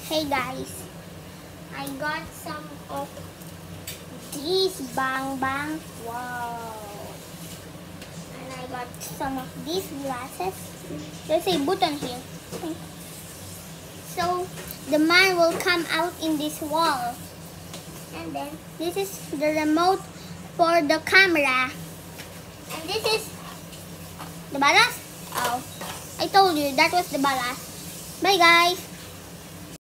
Hey guys, I got some of these Bang Bang. Wow. And I got some of these glasses. There's a button here. So the man will come out in this wall. And then this is the remote for the camera. And this is the ballast. Oh, I told you that was the ballast. Bye guys.